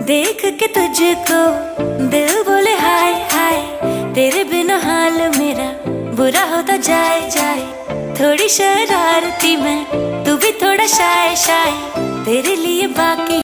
देख के तुझको दिल बोले हाय हाय, तेरे बिना हाल मेरा बुरा होता जाए जाए। थोड़ी शरारती मैं, तू भी थोड़ा शाय शाय, तेरे लिए बाकी